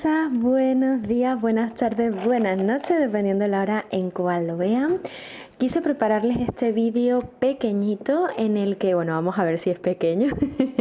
hermosas, buenos días, buenas tardes, buenas noches, dependiendo de la hora en cual lo vean. Quise prepararles este vídeo pequeñito en el que, bueno, vamos a ver si es pequeño,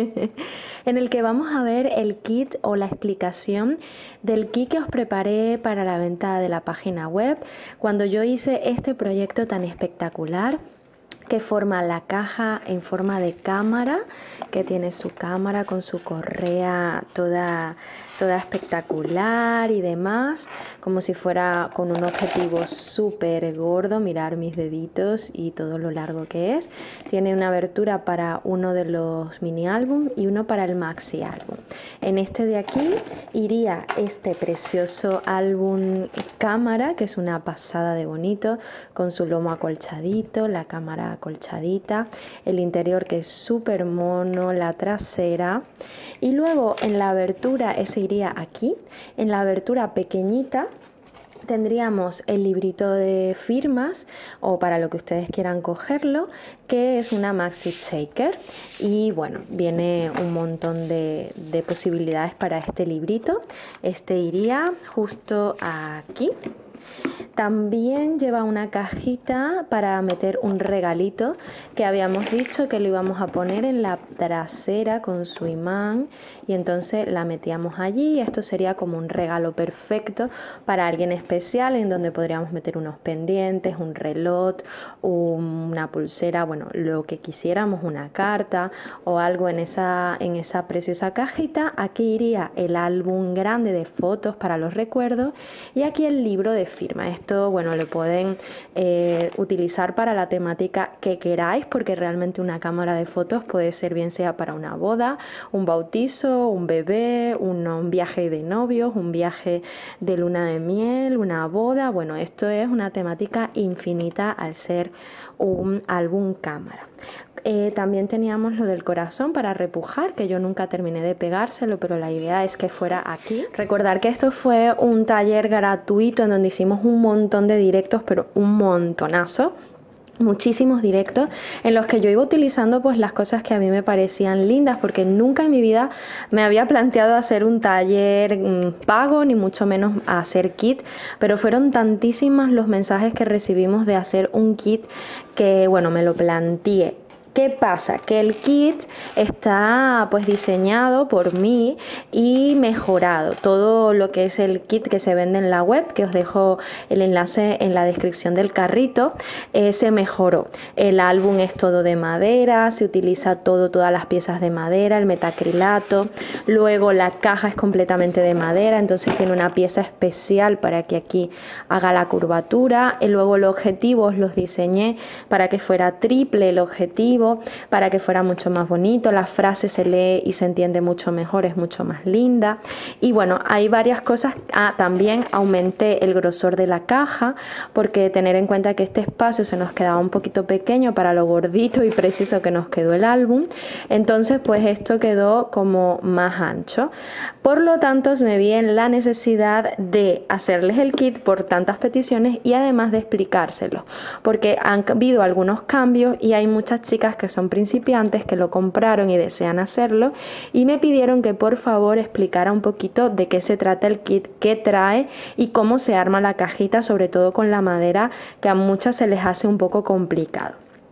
en el que vamos a ver el kit o la explicación del kit que os preparé para la venta de la página web cuando yo hice este proyecto tan espectacular que forma la caja en forma de cámara, que tiene su cámara con su correa toda espectacular y demás, como si fuera con un objetivo súper gordo. Mirar mis deditos y todo lo largo que es. Tiene una abertura para uno de los mini álbum y uno para el maxi álbum. En este de aquí iría este precioso álbum cámara, que es una pasada de bonito, con su lomo acolchadito, la cámara acolchadita, el interior que es súper mono, la trasera, y luego en la abertura, ese iría aquí, en la abertura pequeñita tendríamos el librito de firmas o para lo que ustedes quieran cogerlo, que es una maxi shaker, y bueno, viene un montón de posibilidades para este librito. Este iría justo aquí. También lleva una cajita para meter un regalito que habíamos dicho que lo íbamos a poner en la trasera con su imán, y entonces la metíamos allí. Esto sería como un regalo perfecto para alguien especial, en donde podríamos meter unos pendientes, un reloj, una pulsera, bueno, lo que quisiéramos, una carta o algo en esa preciosa cajita. Aquí iría el álbum grande de fotos para los recuerdos, y aquí el libro de firma. Esto, bueno, lo pueden utilizar para la temática que queráis, porque realmente una cámara de fotos puede ser bien sea para una boda, un bautizo, un bebé, un viaje de novios, un viaje de luna de miel, una boda. Bueno, esto es una temática infinita al ser un álbum cámara. También teníamos lo del corazón para repujar, que yo nunca terminé de pegárselo, pero la idea es que fuera aquí. Recordar que esto fue un taller gratuito en donde hicimos un montón de directos, pero un montonazo. Muchísimos directos en los que yo iba utilizando pues las cosas que a mí me parecían lindas, porque nunca en mi vida me había planteado hacer un taller pago, ni mucho menos hacer kit, pero fueron tantísimos los mensajes que recibimos de hacer un kit que, bueno, me lo planteé. ¿Qué pasa? Que el kit está pues diseñado por mí y mejorado. Todo lo que es el kit que se vende en la web, que os dejo el enlace en la descripción del carrito, se mejoró. El álbum es todo de madera, se utiliza todas las piezas de madera, el metacrilato. Luego la caja es completamente de madera, entonces tiene una pieza especial para que aquí haga la curvatura. Y luego los objetivos los diseñé para que fuera triple el objetivo, para que fuera mucho más bonito. La frase se lee y se entiende mucho mejor, es mucho más linda. Y bueno, hay varias cosas. También aumenté el grosor de la caja, porque tener en cuenta que este espacio se nos quedaba un poquito pequeño para lo gordito y preciso que nos quedó el álbum. Entonces pues esto quedó como más ancho. Por lo tanto me vi en la necesidad de hacerles el kit por tantas peticiones y además de explicárselo, porque han habido algunos cambios y hay muchas chicas que son principiantes que lo compraron y desean hacerlo, y me pidieron que por favor explicara un poquito de qué se trata el kit, qué trae y cómo se arma la cajita, sobre todo con la madera, que a muchas se les hace un poco complicado.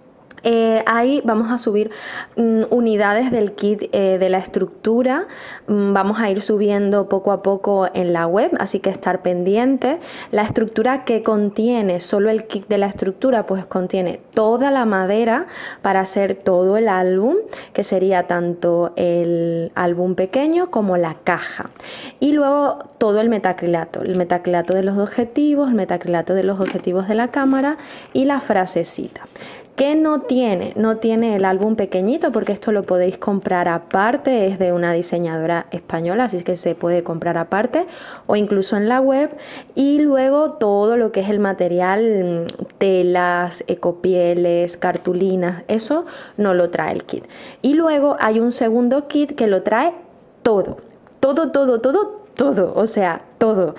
Ahí vamos a subir unidades del kit de la estructura. Vamos a ir subiendo poco a poco en la web, así que estar pendientes. La estructura que contiene, solo el kit de la estructura, pues contiene toda la madera para hacer todo el álbum, que sería tanto el álbum pequeño como la caja. Y luego todo el metacrilato de los objetivos, el metacrilato de los objetivos de la cámara y la frasecita. ¿Qué no tiene? No tiene el álbum pequeñito, porque esto lo podéis comprar aparte, es de una diseñadora española, así que se puede comprar aparte o incluso en la web. Y luego todo lo que es el material, telas, ecopieles, cartulinas, eso no lo trae el kit. Y luego hay un segundo kit que lo trae todo, o sea, todo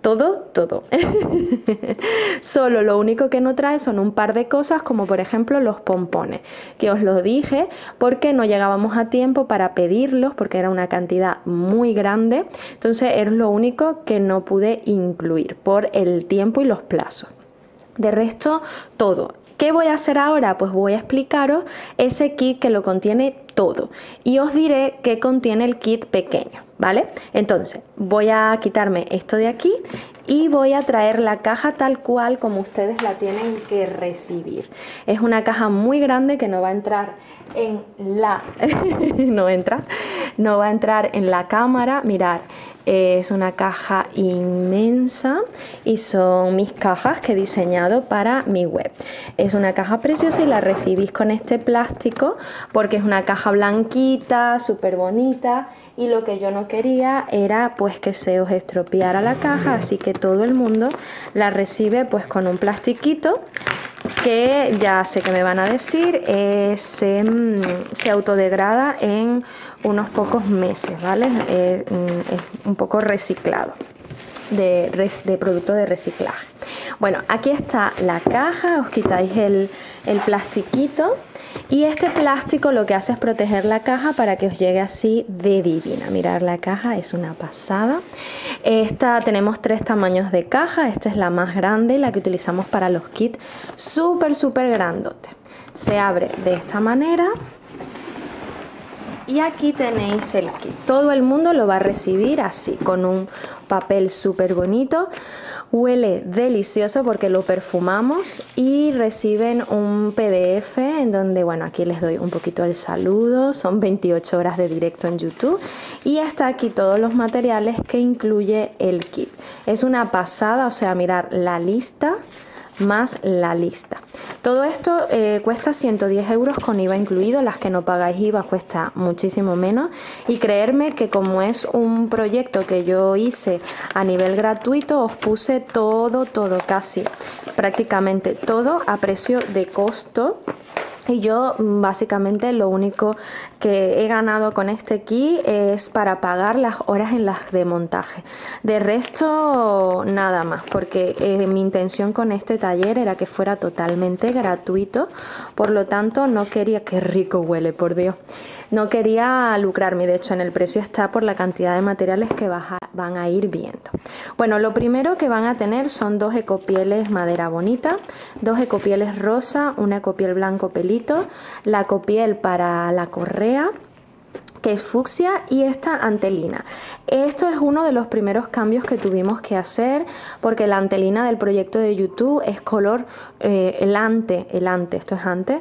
todo, todo. Solo lo único que no trae son un par de cosas, como por ejemplo los pompones, que os lo dije porque no llegábamos a tiempo para pedirlos, porque era una cantidad muy grande. Entonces es lo único que no pude incluir por el tiempo y los plazos. De resto, todo. ¿Qué voy a hacer ahora? Pues voy a explicaros ese kit que lo contiene todo y os diré qué contiene el kit pequeño, ¿vale? Entonces voy a quitarme esto de aquí y voy a traer la caja tal cual como ustedes la tienen que recibir. Es una caja muy grande que no va a entrar en la no va a entrar en la cámara. Mirad, es una caja inmensa y son mis cajas que he diseñado para mi web. Es una caja preciosa y la recibís con este plástico porque es una caja blanquita, súper bonita, y lo que yo no quería era pues que se os estropeara la caja, así que todo el mundo la recibe pues con un plastiquito que ya sé que me van a decir se autodegrada en unos pocos meses, ¿vale? Es un poco reciclado, de producto de reciclaje. Bueno, aquí está la caja, os quitáis el plastiquito y este plástico lo que hace es proteger la caja para que os llegue así de divina. Mirad, la caja es una pasada. Tenemos 3 tamaños de caja, esta es la más grande, la que utilizamos para los kits, súper grandote. Se abre de esta manera. Y aquí tenéis el kit. Todo el mundo lo va a recibir así, con un papel súper bonito. Huele delicioso porque lo perfumamos y reciben un PDF en donde, bueno, aquí les doy un poquito el saludo. Son 28 horas de directo en YouTube y está aquí todos los materiales que incluye el kit. Es una pasada, o sea, mirar la lista más la lista. Todo esto cuesta 110 euros con IVA incluido. Las que no pagáis IVA cuesta muchísimo menos, y creerme que como es un proyecto que yo hice a nivel gratuito, os puse todo, casi prácticamente todo a precio de costo. Y yo básicamente lo único que he ganado con este kit es para pagar las horas en las de montaje. De resto nada más, porque mi intención con este taller era que fuera totalmente gratuito. Por lo tanto no quería, qué rico huele, por Dios. No quería lucrarme, de hecho en el precio está por la cantidad de materiales que van a ir viendo. Bueno, lo primero que van a tener son 2 ecopieles madera bonita, 2 ecopieles rosa, una ecopiel blanco pelito, la ecopiel para la correa, que es fucsia, y esta antelina. Esto es uno de los primeros cambios que tuvimos que hacer, porque la antelina del proyecto de YouTube es color esto es antes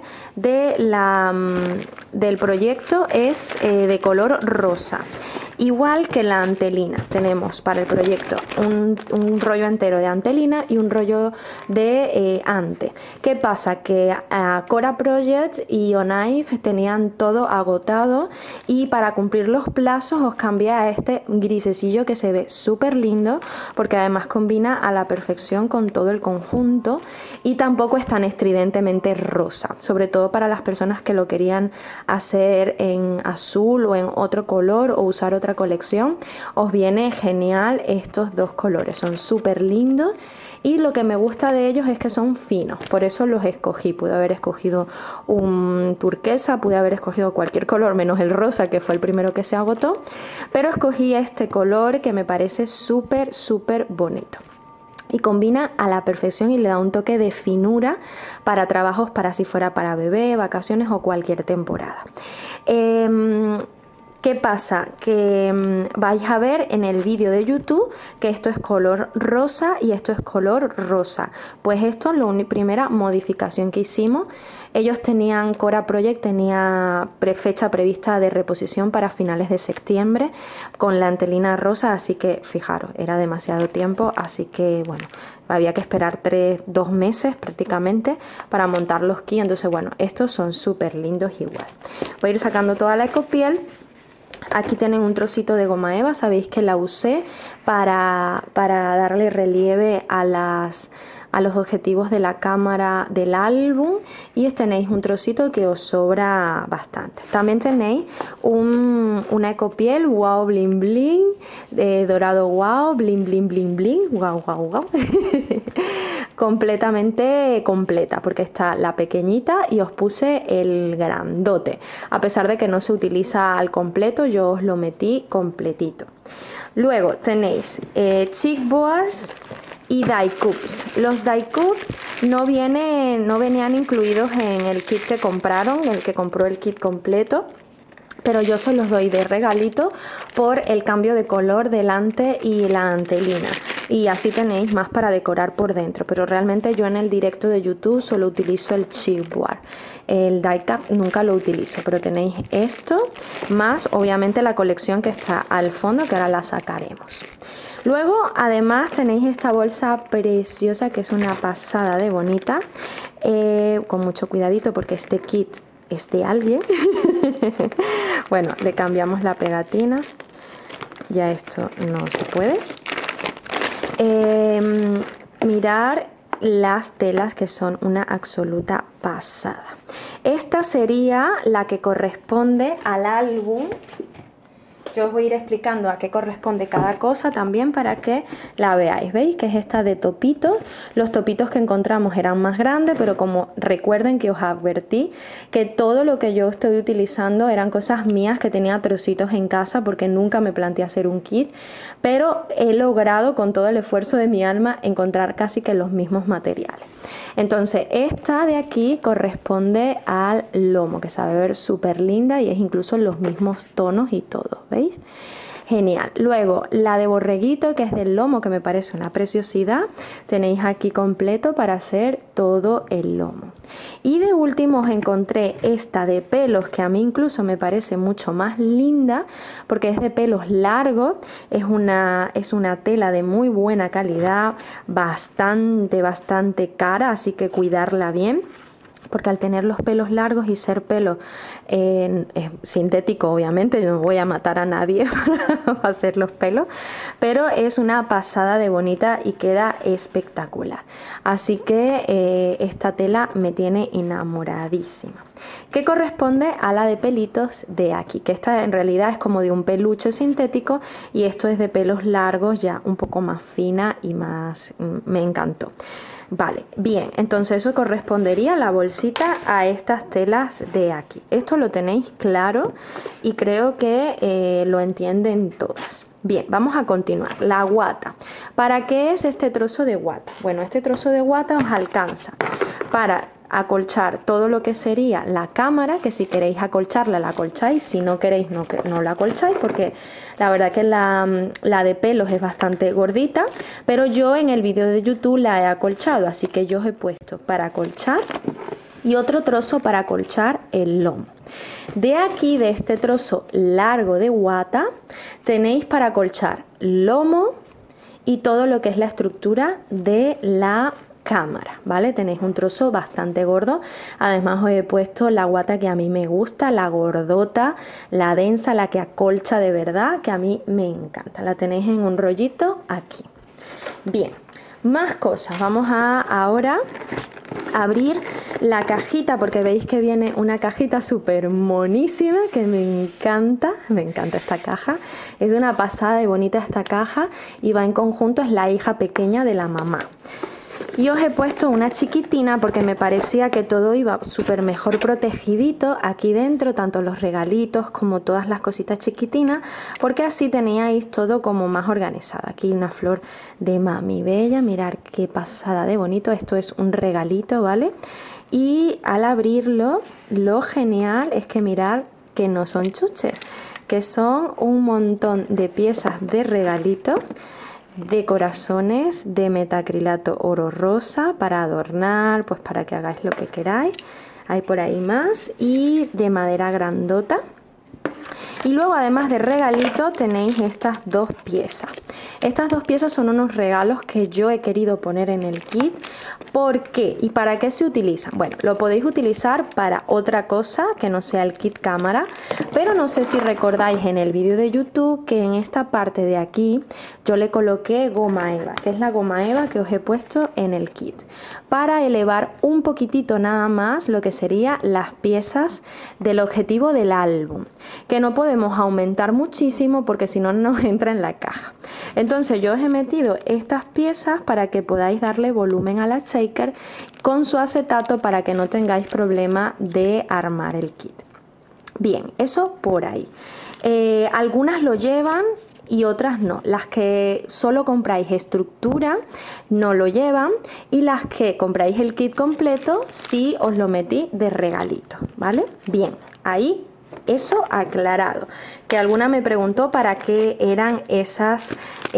del proyecto, es de color rosa. Igual que la antelina, tenemos para el proyecto un rollo entero de antelina y un rollo de ante. ¿Qué pasa? Que Cora Project y Onive tenían todo agotado, y para cumplir los plazos os cambié a este grisecillo que se ve súper lindo, porque además combina a la perfección con todo el conjunto y tampoco es tan estridentemente rosa, sobre todo para las personas que lo querían hacer en azul o en otro color o usar otra colección. Os viene genial estos 2 colores, son súper lindos, y lo que me gusta de ellos es que son finos, por eso los escogí. Pude haber escogido un turquesa, pude haber escogido cualquier color menos el rosa, que fue el primero que se agotó, pero escogí este color que me parece súper bonito y combina a la perfección y le da un toque de finura para trabajos, para si fuera para bebé, vacaciones o cualquier temporada. ¿Qué pasa? Que vais a ver en el vídeo de YouTube que esto es color rosa y esto es color rosa. Pues esto es la primera modificación que hicimos. Ellos tenían, Cora Project tenía fecha prevista de reposición para finales de septiembre con la antelina rosa, así que fijaros, era demasiado tiempo, así que bueno, había que esperar 2 meses prácticamente para montar los kits. Entonces bueno, estos son súper lindos igual. Voy a ir sacando toda la ecopiel. Aquí tienen un trocito de goma eva, sabéis que la usé para darle relieve a a los objetivos de la cámara del álbum y tenéis un trocito que os sobra bastante. También tenéis una ecopiel wow bling bling, dorado wow bling bling bling bling, wow wow wow. Completamente completa, porque está la pequeñita y os puse el grandote. A pesar de que no se utiliza al completo, yo os lo metí completito. Luego tenéis Chic Boards y Die Cups. Los Die Cups no venían incluidos en el kit que compraron, el que compró el kit completo, pero yo se los doy de regalito por el cambio de color delante y la antelina. Y así tenéis más para decorar por dentro, pero realmente yo en el directo de YouTube solo utilizo el chipboard. El die cap nunca lo utilizo, pero tenéis esto, más obviamente la colección que está al fondo, que ahora la sacaremos. Luego además tenéis esta bolsa preciosa que es una pasada de bonita, con mucho cuidadito porque este kit es de alguien. Bueno, le cambiamos la pegatina, ya esto no se puede. Mirar las telas, que son una absoluta pasada. Esta sería la que corresponde al álbum. Yo os voy a ir explicando a qué corresponde cada cosa también para que la veáis. ¿Veis? Que es esta de topitos. Los topitos que encontramos eran más grandes, pero como recuerden que os advertí que todo lo que yo estoy utilizando eran cosas mías que tenía trocitos en casa porque nunca me planteé hacer un kit, pero he logrado con todo el esfuerzo de mi alma encontrar casi que los mismos materiales. Entonces esta de aquí corresponde al lomo, que sabe ver súper linda y es incluso los mismos tonos y todo, ¿veis? Genial. Luego la de borreguito, que es del lomo, que me parece una preciosidad. Tenéis aquí completo para hacer todo el lomo. Y de último os encontré esta de pelos, que a mí incluso me parece mucho más linda porque es de pelos largos. Es una tela de muy buena calidad, bastante cara, así que cuidarla bien, porque al tener los pelos largos y ser pelo sintético, obviamente yo no voy a matar a nadie para hacer los pelos, pero es una pasada de bonita y queda espectacular. Así que esta tela me tiene enamoradísima, que corresponde a la de pelitos de aquí, que esta en realidad es como de un peluche sintético y esto es de pelos largos, ya un poco más fina y más, me encantó. Vale, bien, entonces eso correspondería a la bolsita a estas telas de aquí. Esto lo tenéis claro y creo que lo entienden todas. Bien, vamos a continuar. La guata. ¿Para qué es este trozo de guata? Bueno, este trozo de guata os alcanza para acolchar todo lo que sería la cámara, que si queréis acolcharla la acolcháis, si no queréis no la acolcháis, porque la verdad que la de pelos es bastante gordita, pero yo en el vídeo de YouTube la he acolchado, así que yo os he puesto para acolchar y otro trozo para acolchar el lomo. De aquí, de este trozo largo de guata, tenéis para acolchar lomo y todo lo que es la estructura de la cámara, ¿vale? Tenéis un trozo bastante gordo. Además os he puesto la guata que a mí me gusta, la gordota, la densa, la que acolcha de verdad, que a mí me encanta. La tenéis en un rollito aquí. Bien, más cosas. Vamos a ahora abrir la cajita, porque veis que viene una cajita súper monísima que me encanta esta caja. Es una pasada de bonita esta caja y va en conjunto, es la hija pequeña de la mamá. Y os he puesto una chiquitina porque me parecía que todo iba súper mejor protegidito aquí dentro, tanto los regalitos como todas las cositas chiquitinas, porque así teníais todo como más organizado. Aquí una flor de Mami Bella, mirad qué pasada de bonito, esto es un regalito, ¿vale? Y al abrirlo, lo genial es que mirad que no son chuches, que son un montón de piezas de regalito, de corazones de metacrilato oro rosa para adornar, pues para que hagáis lo que queráis. Hay por ahí más, y de madera grandota. Y luego, además de regalito, tenéis estas dos piezas. Estas dos piezas son unos regalos que yo he querido poner en el kit. ¿Por qué? ¿Y para qué se utilizan? Bueno, lo podéis utilizar para otra cosa que no sea el kit cámara, pero no sé si recordáis en el vídeo de YouTube que en esta parte de aquí yo le coloqué goma eva, que es la goma eva que os he puesto en el kit, para elevar un poquitito nada más lo que serían las piezas del objetivo del álbum, que no podemos aumentar muchísimo porque si no nos entra en la caja. Entonces yo os he metido estas piezas para que podáis darle volumen a la shaker con su acetato para que no tengáis problema de armar el kit. Bien, eso por ahí. Algunas lo llevan y otras no. Las que solo compráis estructura no lo llevan, y las que compráis el kit completo sí os lo metí de regalito, ¿vale? Bien, ahí eso aclarado. Que alguna me preguntó para qué eran estas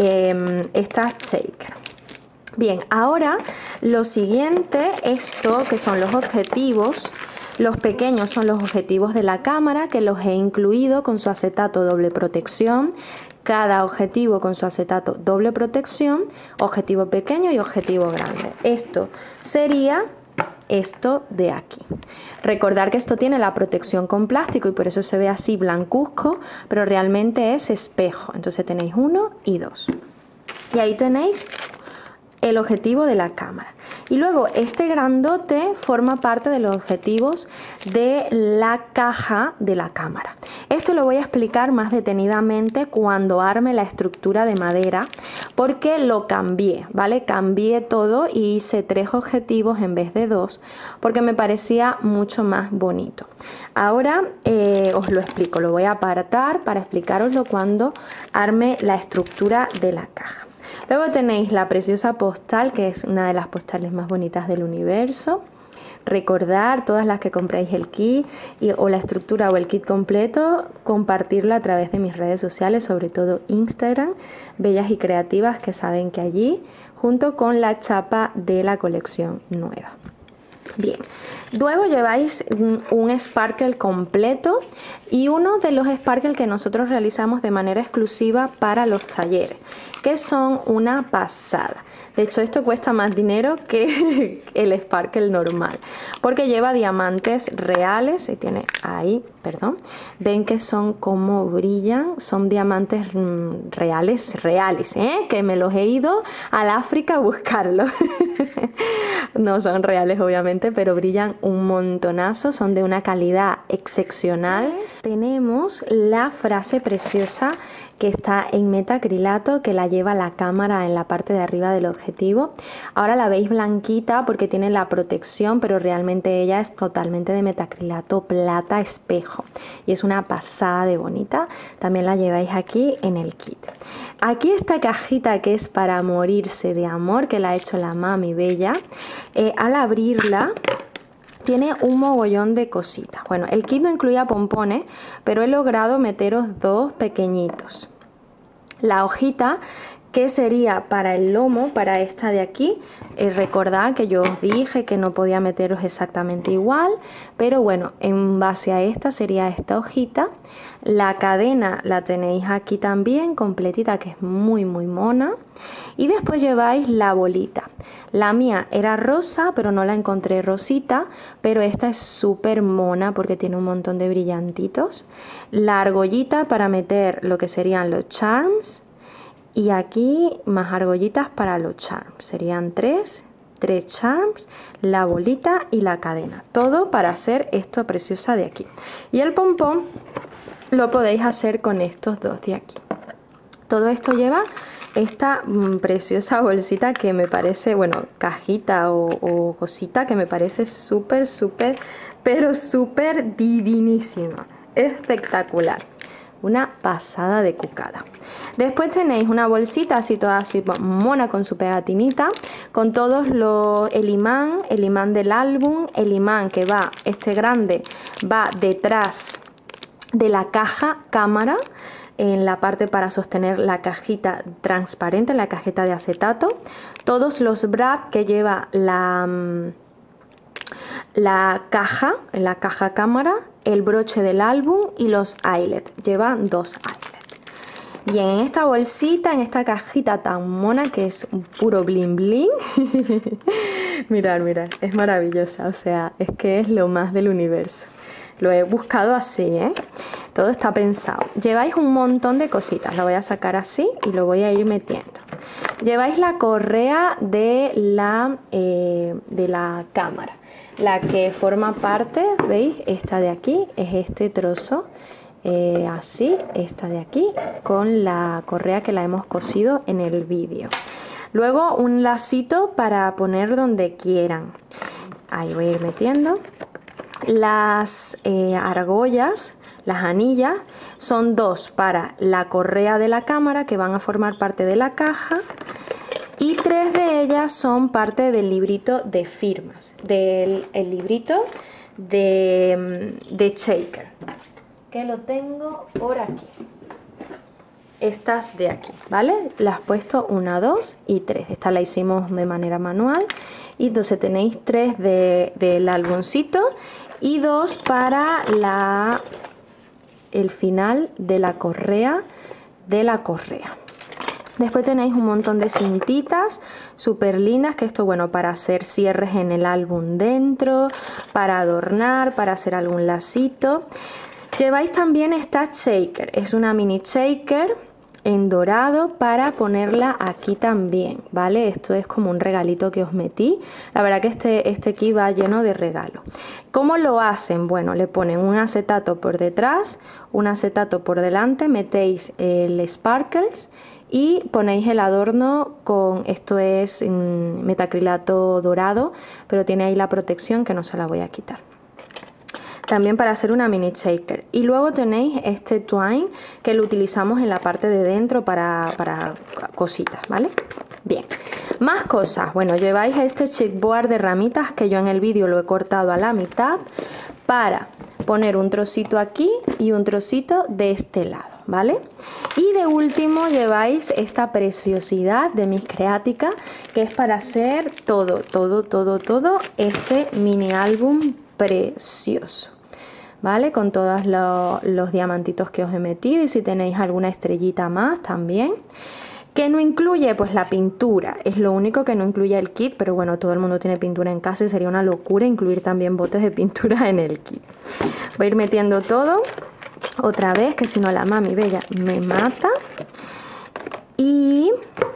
shakers. Bien, ahora lo siguiente, esto que son los objetivos. Los pequeños son los objetivos de la cámara, que los he incluido con su acetato doble protección. Cada objetivo con su acetato doble protección, objetivo pequeño y objetivo grande. Esto sería esto de aquí. Recordar que esto tiene la protección con plástico y por eso se ve así blancuzco, pero realmente es espejo. Entonces tenéis 1 y 2. Y ahí tenéis el objetivo de la cámara. Y luego este grandote forma parte de los objetivos de la caja de la cámara. Esto lo voy a explicar más detenidamente cuando arme la estructura de madera, porque lo cambié, ¿vale? Cambié todo y hice 3 objetivos en vez de 2 porque me parecía mucho más bonito. Ahora os lo explico, lo voy a apartar para explicaroslo cuando arme la estructura de la caja. Luego tenéis la preciosa postal, que es una de las postales más bonitas del universo. Recordar, todas las que compréis el kit o la estructura o el kit completo, compartirla a través de mis redes sociales, sobre todo Instagram, Bellas y Creativas, que saben que allí, junto con la chapa de la colección nueva. Bien, luego lleváis un sparkle completo y uno de los sparkles que nosotros realizamos de manera exclusiva para los talleres, que son una pasada. De hecho, esto cuesta más dinero que el sparkle normal, porque lleva diamantes reales. Se tiene ahí, perdón. Ven que son como brillan, son diamantes reales, que me los he ido al África a buscarlos. No son reales, obviamente, pero brillan un montonazo, son de una calidad excepcional. Tenemos la frase preciosa que está en metacrilato, que la lleva la cámara en la parte de arriba del objetivo. Ahora la veis blanquita porque tiene la protección, pero realmente ella es totalmente de metacrilato plata espejo y es una pasada de bonita. También la lleváis aquí en el kit. Aquí esta cajita que es para morirse de amor, que la ha hecho la mami bella. Al abrirla tiene un mogollón de cositas. Bueno, el kit no incluía pompones, pero he logrado meteros 2 pequeñitos. La hojita, que sería para el lomo, para esta de aquí. Recordad que yo os dije que no podía meteros exactamente igual, pero bueno, en base a esta sería esta hojita. La cadena la tenéis aquí también completita, que es muy mona. Y después lleváis la bolita. La mía era rosa, pero no la encontré rosita, pero esta es súper mona porque tiene un montón de brillantitos. La argollita para meter lo que serían los charms. Y aquí más argollitas para los charms. Serían 3 charms, la bolita y la cadena. Todo para hacer esto preciosa de aquí. Y el pompón lo podéis hacer con estos 2 de aquí. Todo esto lleva esta preciosa bolsita que me parece, bueno, cajita o cosita que me parece súper, pero súper divinísima. Espectacular. Una pasada de cucada. Después tenéis una bolsita así toda así mona con su pegatinita, con todos el imán del álbum, el imán que va, este grande, va detrás de la caja cámara, en la parte para sostener la cajita transparente, la cajeta de acetato, todos los wraps que lleva la caja cámara, el broche del álbum y los eyelets. Lleva 2 eyelets. Bien, en esta bolsita, en esta cajita tan mona que es un puro bling bling. Mirad, es maravillosa, o sea, es que es lo más del universo. Lo he buscado así, ¿eh? Todo está pensado. Lleváis un montón de cositas, lo voy a sacar así y lo voy a ir metiendo. Lleváis la correa de la cámara, la que forma parte, ¿veis? Esta de aquí es este trozo. Así, esta de aquí, con la correa que la hemos cosido en el vídeo. Luego un lacito para poner donde quieran. Ahí voy a ir metiendo. Las argollas, las anillas, son 2 para la correa de la cámara que van a formar parte de la caja. Y 3 de ellas son parte del librito de firmas, del librito de shaker, que lo tengo por aquí. Estas de aquí, ¿vale? Las he puesto 1, 2 y 3. Esta la hicimos de manera manual. Y entonces tenéis 3 del álbumcito y 2 para el final de la correa Después tenéis un montón de cintitas súper lindas, que esto, bueno, para hacer cierres en el álbum dentro, para adornar, para hacer algún lacito. Lleváis también esta shaker, es una mini shaker en dorado para ponerla aquí también, ¿vale? Esto es como un regalito que os metí. La verdad que este kit va lleno de regalos. ¿Cómo lo hacen? Bueno, le ponen un acetato por detrás, un acetato por delante, metéis el sparkles y ponéis el adorno con, esto es metacrilato dorado, pero tiene ahí la protección que no se la voy a quitar. También para hacer una mini shaker. Y luego tenéis este twine que lo utilizamos en la parte de dentro para cositas, ¿vale? Bien, más cosas. Bueno, lleváis este chipboard de ramitas que yo en el vídeo lo he cortado a la mitad para poner un trocito aquí y un trocito de este lado, ¿vale? Y de último lleváis esta preciosidad de Miss Creatica, que es para hacer todo este mini álbum precioso, ¿vale? Con todos los diamantitos que os he metido, y si tenéis alguna estrellita más también. ¿Qué no incluye? Pues la pintura, es lo único que no incluye el kit, pero bueno, todo el mundo tiene pintura en casa y sería una locura incluir también botes de pintura en el kit. Voy a ir metiendo todo otra vez, que si no la mami bella me mata. Y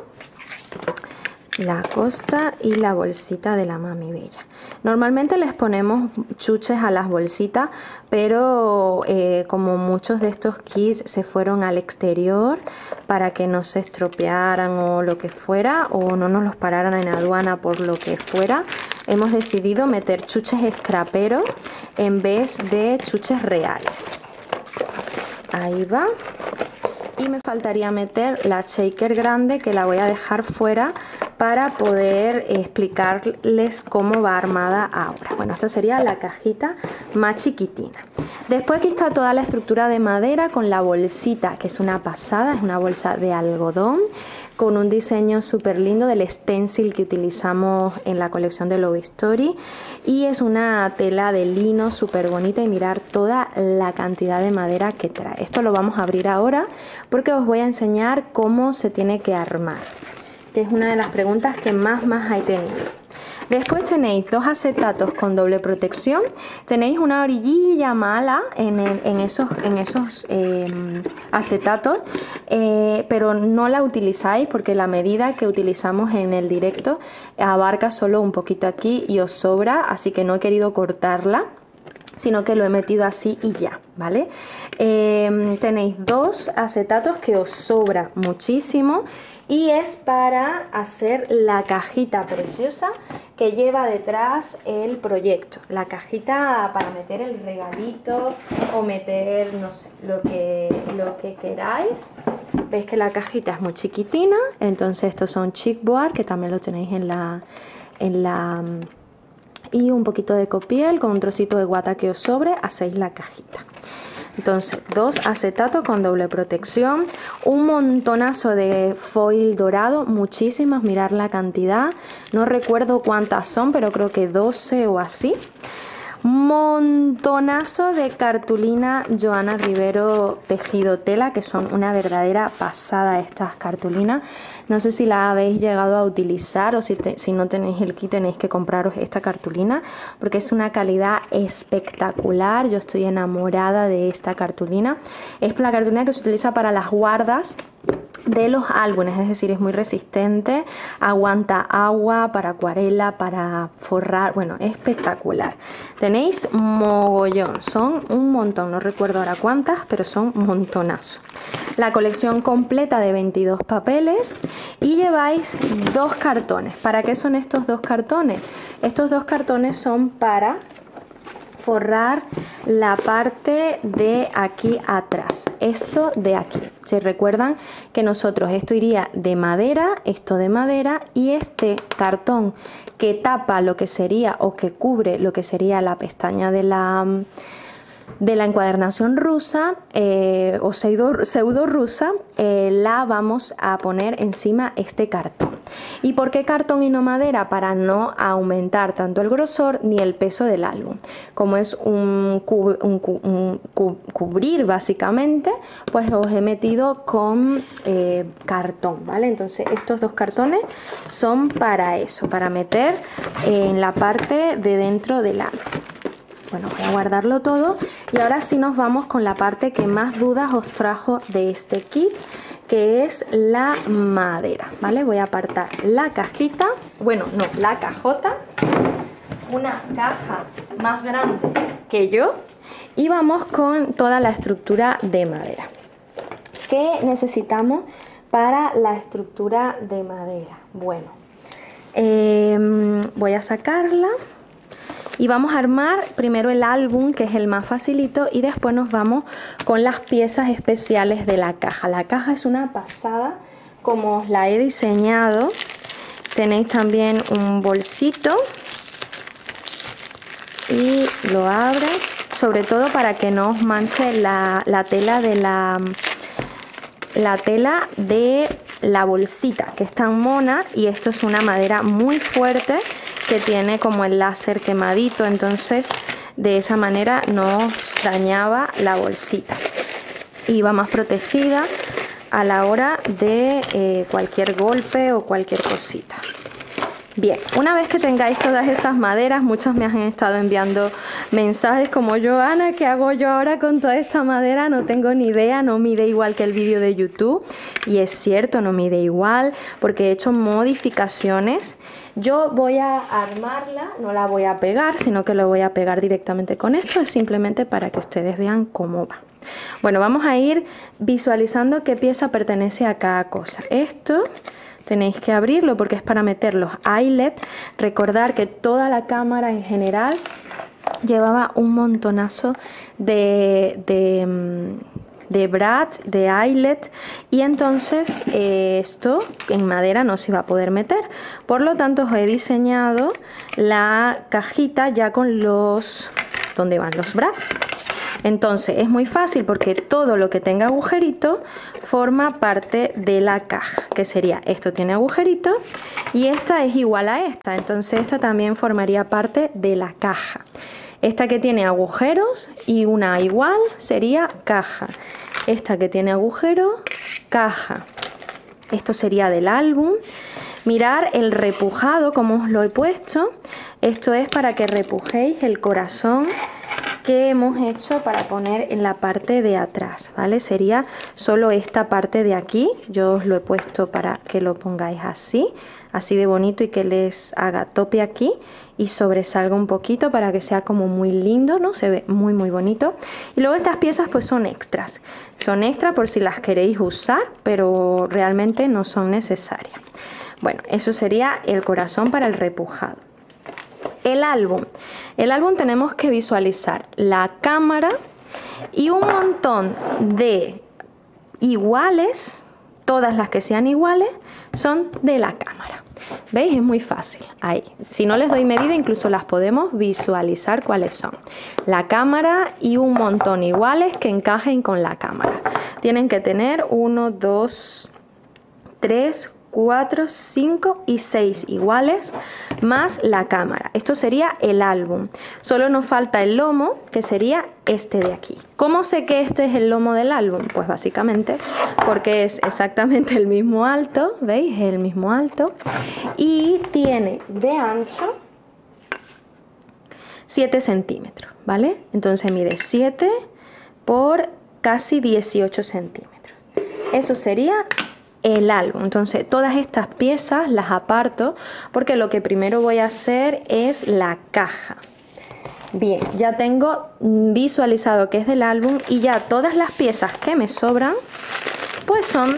la cosa y la bolsita de la mami bella. Normalmente les ponemos chuches a las bolsitas, pero como muchos de estos kits se fueron al exterior para que no se estropearan o lo que fuera, o no nos los pararan en aduana por lo que fuera, hemos decidido meter chuches scraperos en vez de chuches reales. Ahí va. Y me faltaría meter la shaker grande, que la voy a dejar fuera para poder explicarles cómo va armada ahora. Bueno, esta sería la cajita más chiquitina. Después aquí está toda la estructura de madera con la bolsita, que es una pasada, es una bolsa de algodón con un diseño súper lindo del stencil que utilizamos en la colección de Love Story, y es una tela de lino súper bonita, y mirar toda la cantidad de madera que trae. Esto lo vamos a abrir ahora porque os voy a enseñar cómo se tiene que armar, que es una de las preguntas que más he tenido. Después tenéis 2 acetatos con doble protección. Tenéis una orillilla mala en esos acetatos, pero no la utilizáis porque la medida que utilizamos en el directo abarca solo un poquito aquí y os sobra, así que no he querido cortarla, sino que lo he metido así y ya, ¿vale? Tenéis 2 acetatos que os sobra muchísimo, y es para hacer la cajita preciosa que lleva detrás el proyecto. La cajita para meter el regalito o meter, no sé, lo que queráis. Veis que la cajita es muy chiquitina, entonces estos son chipboard, que también lo tenéis y un poquito de copiel con un trocito de guata que os sobre, hacéis la cajita. Entonces 2 acetatos con doble protección, un montonazo de foil dorado, muchísimas, mirar la cantidad, no recuerdo cuántas son, pero creo que 12 o así. montonazo de cartulina Joana Rivero tejido tela, que son una verdadera pasada estas cartulinas. No sé si la habéis llegado a utilizar o si no tenéis el kit tenéis que compraros esta cartulina porque es una calidad espectacular. Yo estoy enamorada de esta cartulina. Es la cartulina que se utiliza para las guardas de los álbumes, es decir, es muy resistente, aguanta agua, para acuarela, para forrar, bueno, espectacular. Tenéis mogollón, son un montón, no recuerdo ahora cuántas, pero son montonazo. La colección completa de 22 papeles y lleváis 2 cartones. ¿Para qué son estos 2 cartones? Estos 2 cartones son para forrar la parte de aquí atrás, esto de aquí. Se recuerdan que nosotros esto iría de madera, esto de madera, y este cartón que tapa lo que sería o que cubre lo que sería la pestaña de la encuadernación rusa o pseudo rusa, la vamos a poner encima este cartón. ¿Y por qué cartón y no madera? Para no aumentar tanto el grosor ni el peso del álbum. Como es cubrir básicamente, pues os he metido con cartón, ¿vale? Entonces estos 2 cartones son para eso, para meter en la parte de dentro del álbum. Bueno, voy a guardarlo todo y ahora sí nos vamos con la parte que más dudas os trajo de este kit, que es la madera, ¿vale? Voy a apartar la cajita, bueno, no, la cajota, una caja más grande que yo, y vamos con toda la estructura de madera. ¿Qué necesitamos para la estructura de madera? Bueno, voy a sacarla. Y vamos a armar primero el álbum, que es el más facilito, y después nos vamos con las piezas especiales de la caja. La caja es una pasada, como os la he diseñado. Tenéis también un bolsito y lo abren, sobre todo para que no os manche la tela de la bolsita, que es tan mona, y esto es una madera muy fuerte que tiene como el láser quemadito, entonces de esa manera no os dañaba la bolsita, iba más protegida a la hora de cualquier golpe o cualquier cosita. Bien, una vez que tengáis todas estas maderas, muchos me han estado enviando mensajes como: Joana, ¿qué hago yo ahora con toda esta madera? No tengo ni idea, no mide igual que el vídeo de YouTube. Y es cierto, no mide igual porque he hecho modificaciones. Yo voy a armarla, no la voy a pegar, sino que lo voy a pegar directamente con esto, es simplemente para que ustedes vean cómo va. Bueno, vamos a ir visualizando qué pieza pertenece a cada cosa. Esto tenéis que abrirlo porque es para meter los eyelets. Recordar que toda la cámara en general llevaba un montonazo de brad, de eyelet, y entonces esto en madera no se iba a poder meter. Por lo tanto os he diseñado la cajita ya con los donde van los brad. Entonces es muy fácil porque todo lo que tenga agujerito forma parte de la caja, que sería esto tiene agujerito y esta es igual a esta, entonces esta también formaría parte de la caja. Esta que tiene agujeros y una igual sería caja. Esta que tiene agujero, caja. Esto sería del álbum. Mirar el repujado como os lo he puesto. Esto es para que repujéis el corazón que hemos hecho para poner en la parte de atrás, ¿vale? Sería solo esta parte de aquí. Yo os lo he puesto para que lo pongáis así de bonito y que les haga tope aquí y sobresalga un poquito para que sea como muy lindo, ¿no? Se ve muy muy bonito. Y luego estas piezas pues son extras por si las queréis usar, pero realmente no son necesarias. Bueno, eso sería el corazón para el repujado. El álbum tenemos que visualizar la cámara y un montón de iguales, todas las que sean iguales son de la cámara. ¿Veis? Es muy fácil. Ahí, si no les doy medida, incluso las podemos visualizar cuáles son. La cámara y un montón iguales que encajen con la cámara. Tienen que tener 1, 2, 3, 4, 5 y 6 iguales, más la cámara. Esto sería el álbum. Solo nos falta el lomo, que sería este de aquí. ¿Cómo sé que este es el lomo del álbum? Pues básicamente porque es exactamente el mismo alto, ¿veis? El mismo alto. Y tiene de ancho 7 centímetros, ¿vale? Entonces mide 7 por casi 18 centímetros. Eso sería el álbum. Entonces todas estas piezas las aparto porque lo que primero voy a hacer es la caja. Bien, ya tengo visualizado que es del álbum y ya todas las piezas que me sobran pues son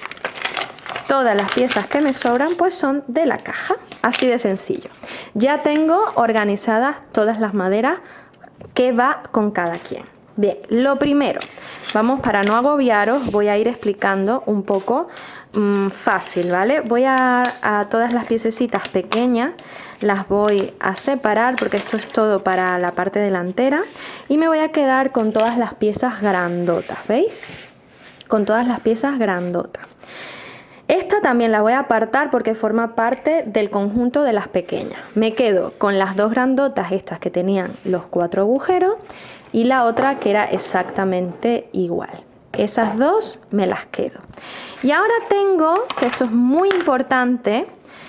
de la caja. Así de sencillo. Ya tengo organizadas todas las maderas que va con cada quien. Bien, lo primero, vamos, para no agobiaros, voy a ir explicando un poco fácil, ¿vale? Voy a todas las piececitas pequeñas, las voy a separar porque esto es todo para la parte delantera y me voy a quedar con todas las piezas grandotas, ¿veis? Con todas las piezas grandotas. Esta también la voy a apartar porque forma parte del conjunto de las pequeñas. Me quedo con las dos grandotas, estas que tenían los 4 agujeros, y la otra que era exactamente igual. Esas dos me las quedo. Y ahora tengo, que esto es muy importante,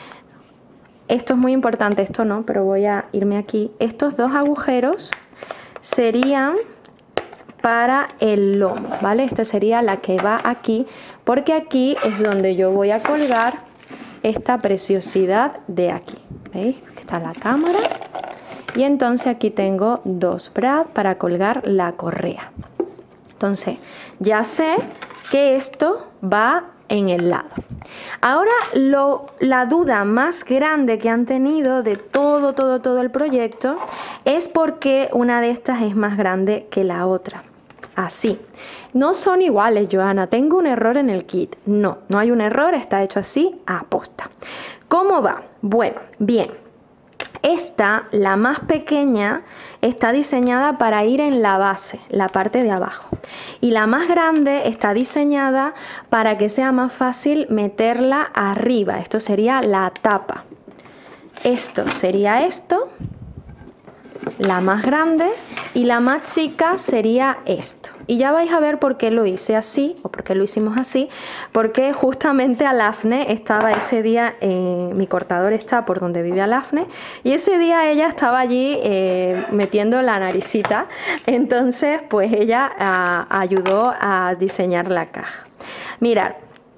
esto no, pero voy a irme aquí. Estos dos agujeros serían para el lomo, ¿vale? Esta sería la que va aquí, porque aquí es donde yo voy a colgar esta preciosidad de aquí. ¿Veis? Está la cámara. Y entonces aquí tengo dos brads para colgar la correa. Entonces ya sé que esto va en el lado. Ahora la duda más grande que han tenido de todo el proyecto es por qué una de estas es más grande que la otra. Así. No son iguales, Joana. Tengo un error en el kit. No, no hay un error, está hecho así a posta. ¿Cómo va? Bueno, bien. Esta, la más pequeña, está diseñada para ir en la base, la parte de abajo. Y la más grande está diseñada para que sea más fácil meterla arriba. Esto sería la tapa. Esto sería esto, la más grande, y la más chica sería esto. Y ya vais a ver por qué lo hice así, o por qué lo hicimos así, porque justamente Alafne estaba ese día, mi cortador está por donde vive Alafne, y ese día ella estaba allí metiendo la naricita, entonces pues ella ayudó a diseñar la caja. Mirad,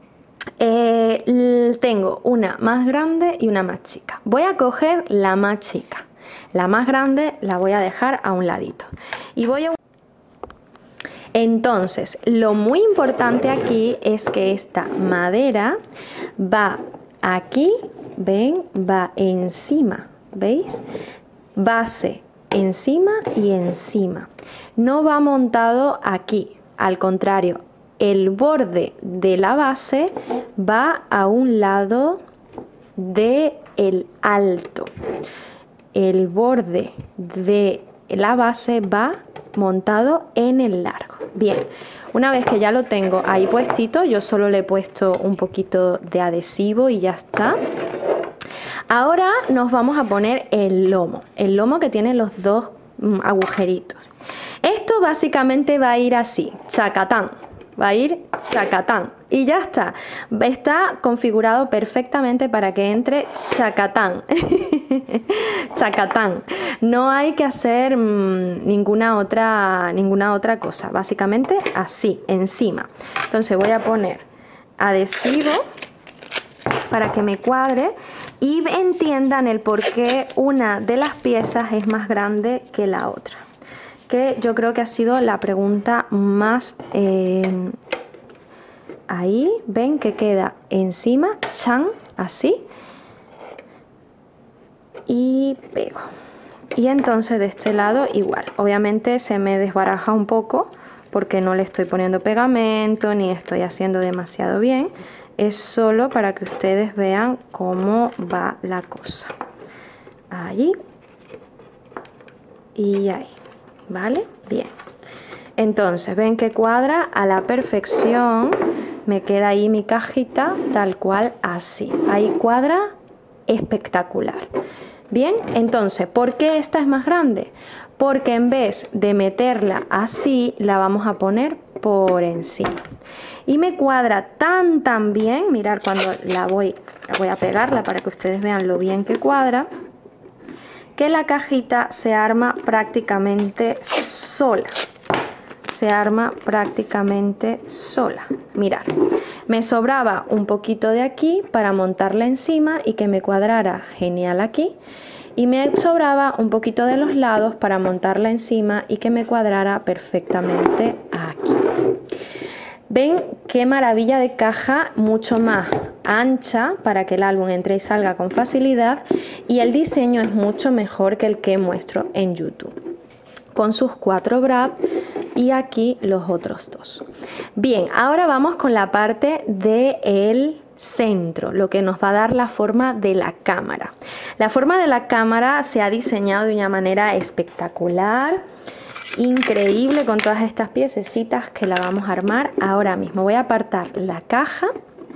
tengo una más grande y una más chica. Voy a coger la más chica. La más grande la voy a dejar a un ladito. Y voy a... Entonces, lo muy importante aquí es que esta madera va aquí, ven, va encima, ¿veis? Base, encima y encima. No va montado aquí, al contrario, el borde de la base va a un lado del alto. El borde de la base va montado en el largo. Bien, una vez que ya lo tengo ahí puestito, yo solo le he puesto un poquito de adhesivo y ya está. Ahora nos vamos a poner el lomo que tiene los dos agujeritos. Esto básicamente va a ir así, chacatán. Va a ir chacatán y ya está. Está configurado perfectamente para que entre chacatán. Chacatán. No hay que hacer ninguna otra cosa. Básicamente así, encima. Entonces voy a poner adhesivo para que me cuadre y entiendan el por qué una de las piezas es más grande que la otra. Que yo creo que ha sido la pregunta más... ahí ven que queda encima, chan, así, y pego. Y entonces de este lado igual. Obviamente se me desbaraja un poco porque no le estoy poniendo pegamento ni estoy haciendo demasiado bien. Es solo para que ustedes vean cómo va la cosa. Ahí y ahí. ¿Vale? Bien. Entonces, ven que cuadra a la perfección me queda ahí mi cajita tal cual así. Ahí cuadra espectacular. Bien, entonces, ¿por qué esta es más grande? Porque en vez de meterla así, la vamos a poner por encima. Y me cuadra tan bien, mirad cuando voy a pegarla para que ustedes vean lo bien que cuadra, que la cajita se arma prácticamente sola. Se arma prácticamente sola. Mirad, me sobraba un poquito de aquí para montarla encima y que me cuadrara genial aquí. Y me sobraba un poquito de los lados para montarla encima y que me cuadrara perfectamente aquí. ¿Ven qué maravilla de caja? Mucho más ancha para que el álbum entre y salga con facilidad, y el diseño es mucho mejor que el que muestro en YouTube, con sus 4 brads y aquí los otros 2. Bien, ahora vamos con la parte del centro, lo que nos va a dar la forma de la cámara. La forma de la cámara se ha diseñado de una manera espectacular, increíble, con todas estas piececitas que la vamos a armar ahora mismo. Voy a apartar la caja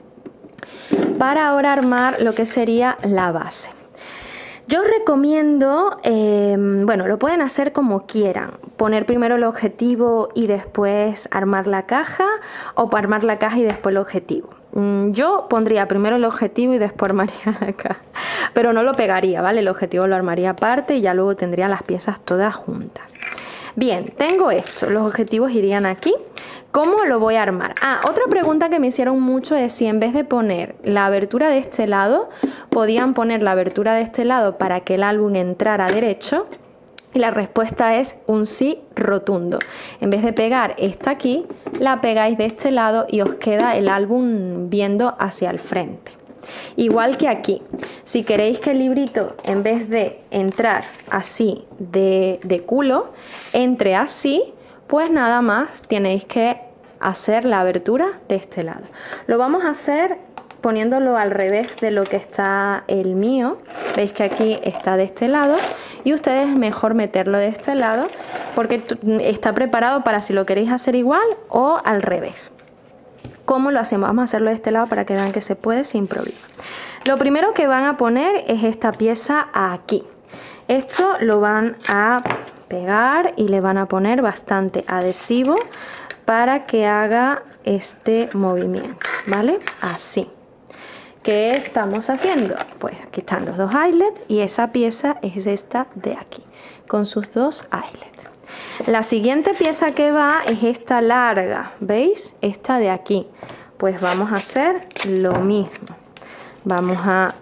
para ahora armar lo que sería la base. Yo os recomiendo, bueno, lo pueden hacer como quieran, poner primero el objetivo y después armar la caja, o armar la caja y después el objetivo. Yo pondría primero el objetivo y después armaría la caja, pero no lo pegaría, ¿vale? El objetivo lo armaría aparte y ya luego tendría las piezas todas juntas. Bien, tengo esto, los objetivos irían aquí. ¿Cómo lo voy a armar? Otra pregunta que me hicieron mucho es si en vez de poner la abertura de este lado, podían poner la abertura de este lado para que el álbum entrara derecho. Y la respuesta es un sí rotundo. En vez de pegar esta aquí, la pegáis de este lado y os queda el álbum viendo hacia el frente. Igual que aquí, si queréis que el librito, en vez de entrar así de culo, entre así, pues nada más tenéis que hacer la abertura de este lado. Lo vamos a hacer poniéndolo al revés de lo que está el mío. Veis que aquí está de este lado y ustedes mejor meterlo de este lado porque está preparado para si lo queréis hacer igual o al revés. ¿Cómo lo hacemos? Vamos a hacerlo de este lado para que vean que se puede sin problema. Lo primero que van a poner es esta pieza aquí. Esto lo van a pegar y le van a poner bastante adhesivo para que haga este movimiento, ¿vale? Así. ¿Qué estamos haciendo? Pues aquí están los 2 eyelets y esa pieza es esta de aquí, con sus 2 eyelets. La siguiente pieza que va es esta larga, ¿veis? Esta de aquí. Pues vamos a hacer lo mismo. Vamos a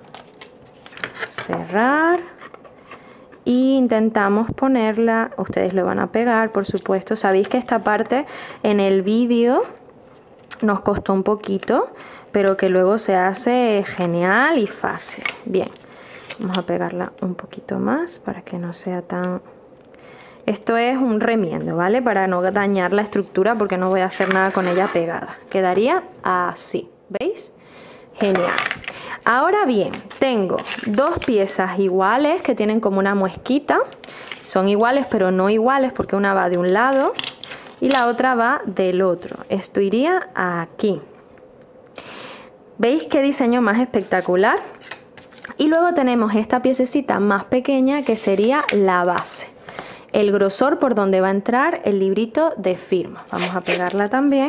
cerrar e intentamos ponerla. Ustedes lo van a pegar, por supuesto. Sabéis que esta parte en el vídeo nos costó un poquito, pero que luego se hace genial y fácil. Bien, vamos a pegarla un poquito más para que no sea tan... Esto es un remiendo, ¿vale? Para no dañar la estructura porque no voy a hacer nada con ella pegada. Quedaría así, ¿veis? Genial. Ahora bien, tengo 2 piezas iguales que tienen como una muesquita. Son iguales pero no iguales porque una va de un lado y la otra va del otro. Esto iría aquí. ¿Veis qué diseño más espectacular? Y luego tenemos esta piececita más pequeña que sería la base. El grosor por donde va a entrar el librito de firma. Vamos a pegarla también.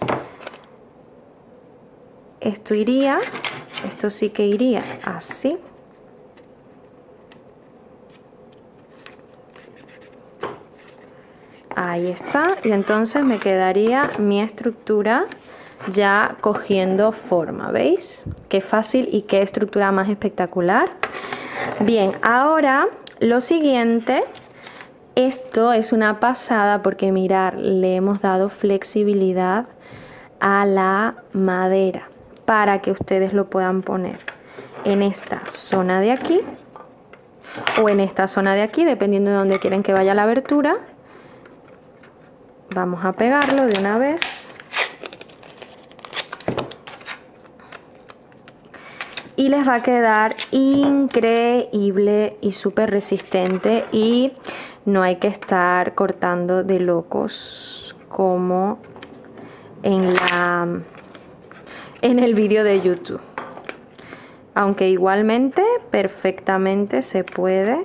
Esto sí que iría así. Ahí está. Y entonces me quedaría mi estructura ya cogiendo forma. ¿Veis? Qué fácil y qué estructura más espectacular. Bien, ahora lo siguiente... Esto es una pasada porque mirar, le hemos dado flexibilidad a la madera para que ustedes lo puedan poner en esta zona de aquí o en esta zona de aquí, dependiendo de dónde quieren que vaya la abertura. Vamos a pegarlo de una vez. Y les va a quedar increíble y súper resistente y no hay que estar cortando de locos como en en el vídeo de YouTube. Aunque igualmente perfectamente se puede.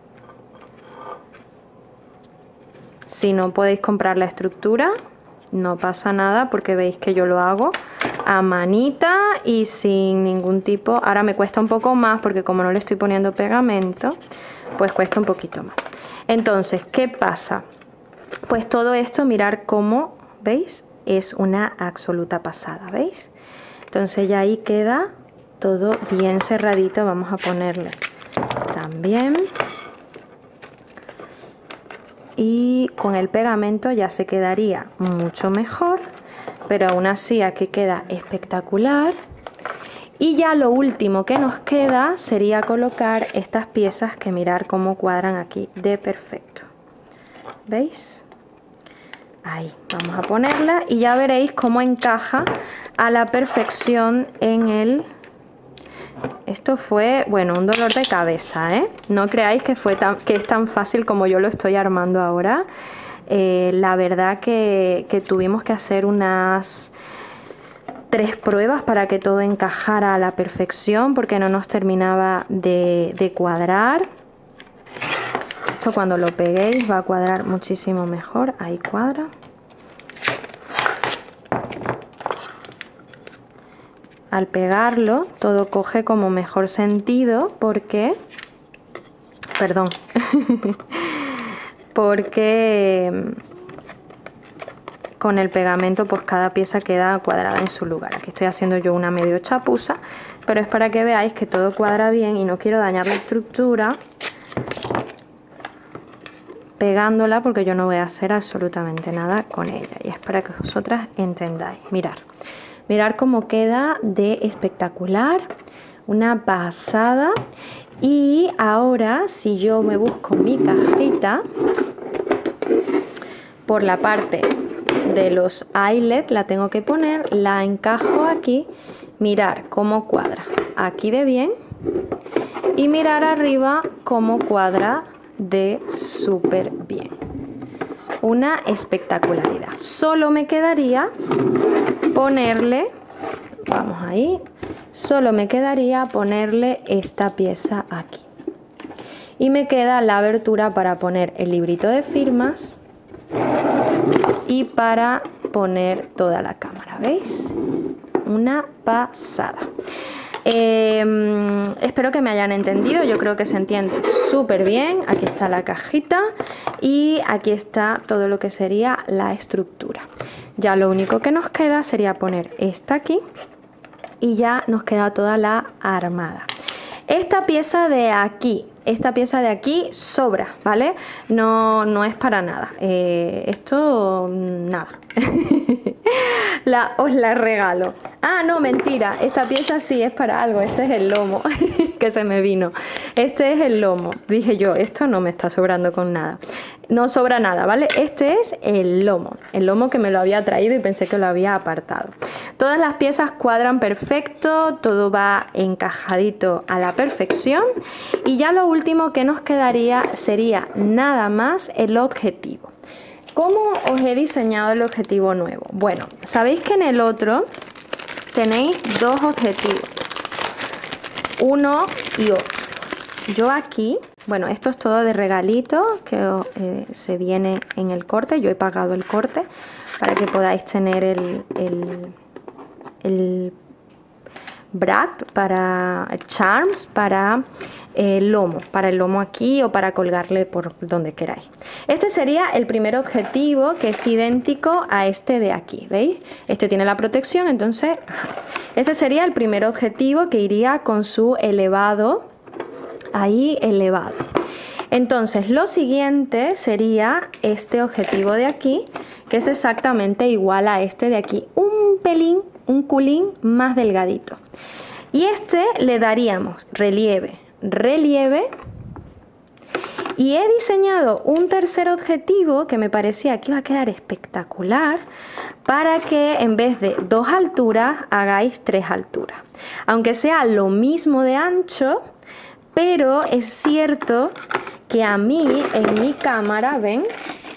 Si no podéis comprar la estructura, no pasa nada porque veis que yo lo hago a manita y sin ningún tipo. Ahora me cuesta un poco más porque como no le estoy poniendo pegamento, pues cuesta un poquito más. Entonces, ¿qué pasa? Pues todo esto, mirar cómo, ¿veis? Es una absoluta pasada, ¿veis? Entonces ya ahí queda todo bien cerradito. Vamos a ponerle también. Y con el pegamento ya se quedaría mucho mejor, pero aún así aquí queda espectacular. Y ya lo último que nos queda sería colocar estas piezas que mirar cómo cuadran aquí de perfecto. ¿Veis? Ahí, vamos a ponerla y ya veréis cómo encaja a la perfección en el... Esto fue, bueno, un dolor de cabeza, ¿eh? No creáis que es tan fácil como yo lo estoy armando ahora. La verdad que tuvimos que hacer unas 3 pruebas para que todo encajara a la perfección, porque no nos terminaba de cuadrar. Esto cuando lo peguéis va a cuadrar muchísimo mejor. Ahí cuadra. Al pegarlo todo coge como mejor sentido porque porque con el pegamento pues cada pieza queda cuadrada en su lugar. Aquí estoy haciendo yo una medio chapuza, pero es para que veáis que todo cuadra bien y no quiero dañar la estructura pegándola, porque yo no voy a hacer absolutamente nada con ella, y es para que vosotras entendáis. Mirar cómo queda de espectacular, una pasada. Y ahora si yo me busco mi cajita, por la parte de los eyelets la tengo que poner, la encajo aquí, mirar cómo cuadra aquí de bien y mirar arriba cómo cuadra de súper bien. Una espectacularidad. Solo me quedaría ponerle, vamos ahí, solo me quedaría ponerle esta pieza aquí. Y me queda la abertura para poner el librito de firmas y para poner toda la cámara, ¿veis? Una pasada. Espero que me hayan entendido. Yo creo que se entiende súper bien. Aquí está la cajita y aquí está todo lo que sería la estructura. Ya lo único que nos queda sería poner esta aquí y ya nos queda toda la armada. Esta pieza de aquí sobra, ¿vale? No es para nada. Esto, nada. Os la regalo. Ah, no, mentira. Esta pieza sí es para algo. Este es el lomo que se me vino. Este es el lomo. Dije yo, esto no me está sobrando con nada. No sobra nada, ¿vale? Este es el lomo que me lo había traído y pensé que lo había apartado. Todas las piezas cuadran perfecto, todo va encajadito a la perfección y ya lo último que nos quedaría sería nada más el objetivo. ¿Cómo os he diseñado el objetivo nuevo? Bueno, sabéis que en el otro tenéis 2 objetivos, uno y otro. Yo aquí, bueno, esto es todo de regalito que se viene en el corte. Yo he pagado el corte para que podáis tener el brad, para el charms, para el lomo aquí o para colgarle por donde queráis. Este sería el primer objetivo, que es idéntico a este de aquí, ¿veis? Este tiene la protección, entonces este sería el primer objetivo que iría con su elevado, ahí elevado. Entonces lo siguiente sería este objetivo de aquí, que es exactamente igual a este de aquí, un culín más delgadito. Y este le daríamos relieve, y he diseñado un tercer objetivo que me parecía que iba a quedar espectacular, para que en vez de 2 alturas hagáis 3 alturas, aunque sea lo mismo de ancho, pero es cierto que a mí en mi cámara, ven,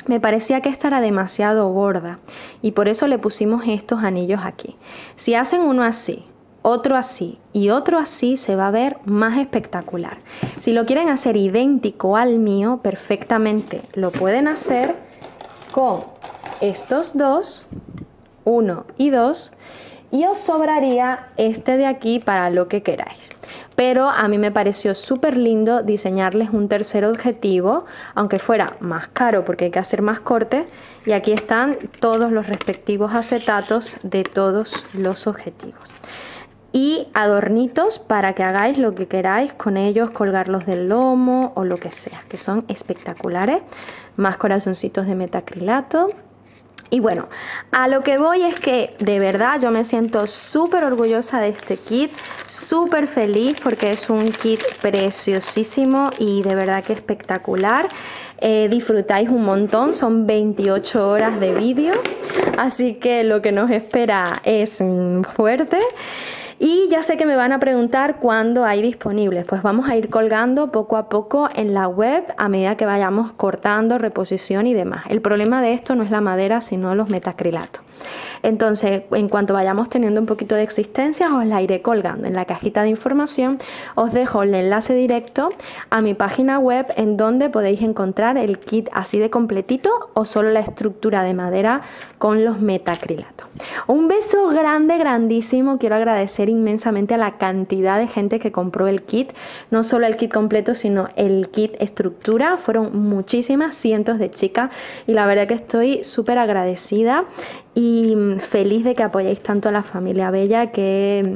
me parecía que esta era demasiado gorda y por eso le pusimos estos anillos aquí. Si hacen uno así, otro así y otro así, se va a ver más espectacular. Si lo quieren hacer idéntico al mío, perfectamente lo pueden hacer con estos dos, 1 y 2, y os sobraría este de aquí para lo que queráis. Pero a mí me pareció súper lindo diseñarles un tercer objetivo, aunque fuera más caro porque hay que hacer más cortes. Y aquí están todos los respectivos acetatos de todos los objetivos. Y adornitos para que hagáis lo que queráis con ellos, colgarlos del lomo o lo que sea, que son espectaculares. Más corazoncitos de metacrilato. Y bueno, a lo que voy es que de verdad yo me siento súper orgullosa de este kit, súper feliz porque es un kit preciosísimo y de verdad que espectacular. Disfrutáis un montón, son 28 horas de vídeo, así que lo que nos espera es fuerte. Y ya sé que me van a preguntar cuándo hay disponibles, pues vamos a ir colgando poco a poco en la web a medida que vayamos cortando, reposición y demás. El problema de esto no es la madera, sino los metacrilatos. Entonces, en cuanto vayamos teniendo un poquito de existencia, os la iré colgando. En la cajita de información os dejo el enlace directo a mi página web en donde podéis encontrar el kit así de completito o solo la estructura de madera con los metacrilatos. Un beso grande, grandísimo. Quiero agradecer inmensamente a la cantidad de gente que compró el kit. No solo el kit completo, sino el kit estructura. Fueron muchísimas, cientos de chicas y la verdad que estoy súper agradecida y feliz de que apoyéis tanto a la familia Bella, que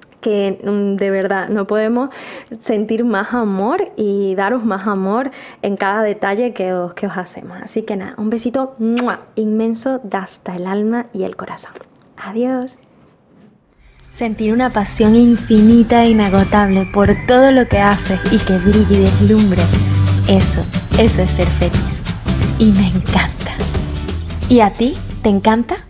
de verdad no podemos sentir más amor y daros más amor en cada detalle que os hacemos. Así que nada, un besito inmenso de hasta el alma y el corazón. Adiós. Sentir una pasión infinita e inagotable por todo lo que haces y que brille y deslumbre, eso es ser feliz. Y me encanta. ¿Y a ti? ¿Te encanta?